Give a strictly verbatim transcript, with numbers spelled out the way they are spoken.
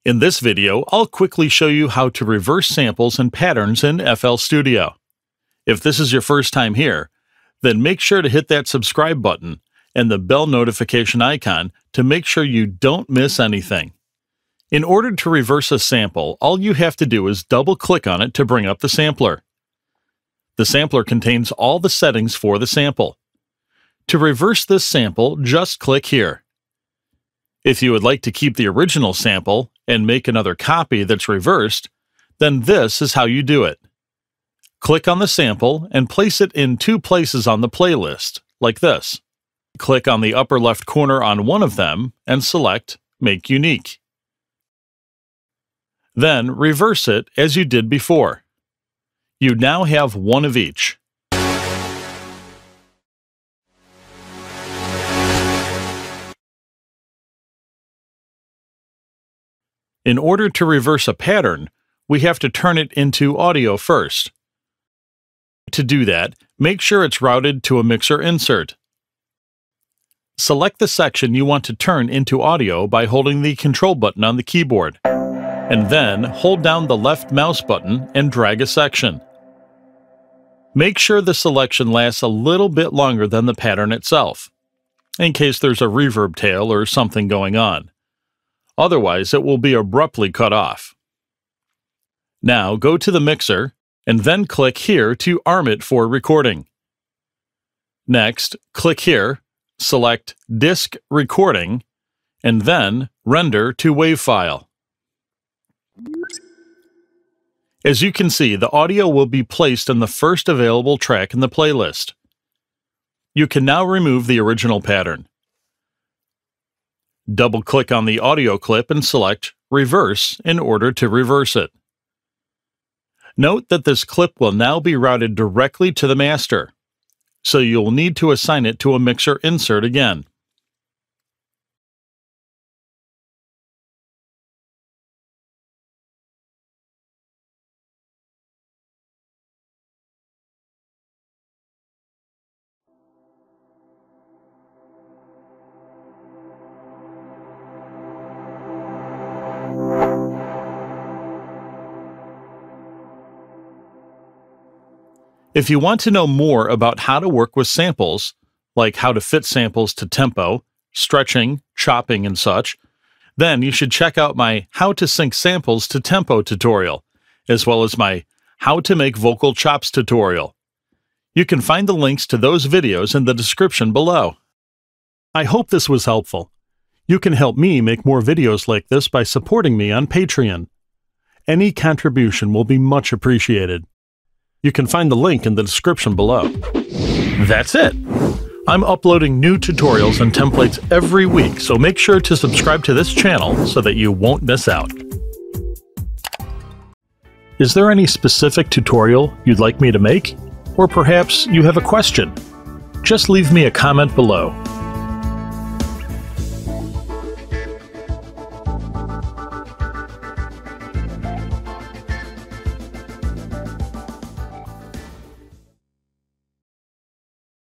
In this video, I'll quickly show you how to reverse samples and patterns in F L Studio. If this is your first time here, then make sure to hit that subscribe button and the bell notification icon to make sure you don't miss anything. In order to reverse a sample, all you have to do is double-click on it to bring up the sampler. The sampler contains all the settings for the sample. To reverse this sample, just click here. If you would like to keep the original sample and make another copy that's reversed, then this is how you do it. Click on the sample and place it in two places on the playlist, like this. Click on the upper left corner on one of them and select Make Unique. Then reverse it as you did before. You now have one of each. In order to reverse a pattern, we have to turn it into audio first. To do that, make sure it's routed to a mixer insert. Select the section you want to turn into audio by holding the Control button on the keyboard, and then hold down the left mouse button and drag a section. Make sure the selection lasts a little bit longer than the pattern itself, in case there's a reverb tail or something going on. Otherwise, it will be abruptly cut off. Now go to the mixer and then click here to arm it for recording. Next, click here, select Disk Recording, and then Render to Wave File. As you can see, the audio will be placed in the first available track in the playlist. You can now remove the original pattern. Double-click on the audio clip and select Reverse in order to reverse it. Note that this clip will now be routed directly to the master, so you'll need to assign it to a mixer insert again. If you want to know more about how to work with samples, like how to fit samples to tempo, stretching, chopping, and such, then you should check out my How to Sync Samples to Tempo tutorial, as well as my How to Make Vocal Chops tutorial. You can find the links to those videos in the description below. I hope this was helpful. You can help me make more videos like this by supporting me on Patreon. Any contribution will be much appreciated. You can find the link in the description below. That's it! I'm uploading new tutorials and templates every week, so make sure to subscribe to this channel so that you won't miss out. Is there any specific tutorial you'd like me to make? Or perhaps you have a question? Just leave me a comment below.